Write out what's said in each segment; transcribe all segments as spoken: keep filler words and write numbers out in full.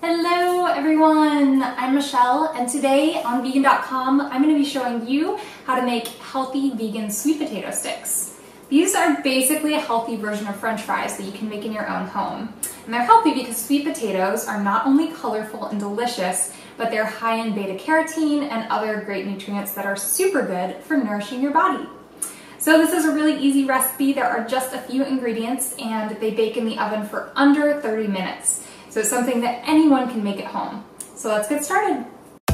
Hello everyone, I'm Michelle, and today on vegan dot com I'm going to be showing you how to make healthy vegan sweet potato sticks. These are basically a healthy version of French fries that you can make in your own home. And they're healthy because sweet potatoes are not only colorful and delicious, but they're high in beta carotene and other great nutrients that are super good for nourishing your body. So this is a really easy recipe. There are just a few ingredients and they bake in the oven for under thirty minutes. So it's something that anyone can make at home. So let's get started.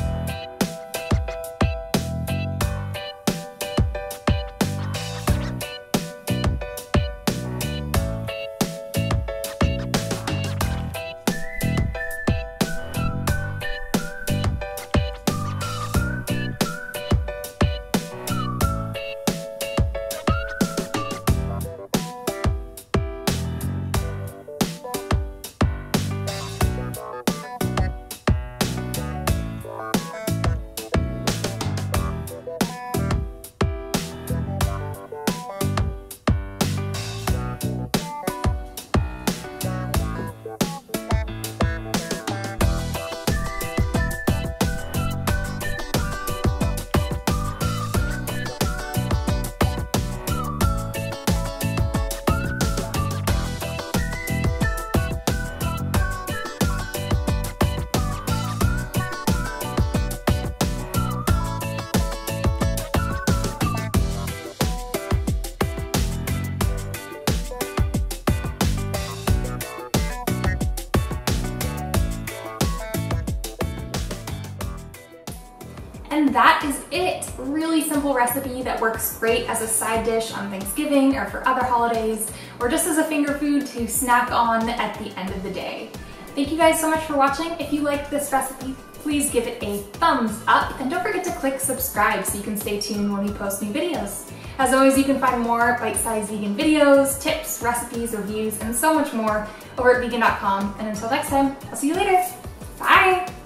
And that is it. Really simple recipe that works great as a side dish on Thanksgiving or for other holidays, or just as a finger food to snack on at the end of the day. Thank you guys so much for watching. If you liked this recipe, please give it a thumbs up and don't forget to click subscribe so you can stay tuned when we post new videos. As always, you can find more bite-sized vegan videos, tips, recipes, reviews, and so much more over at vegan dot com. And until next time, I'll see you later. Bye!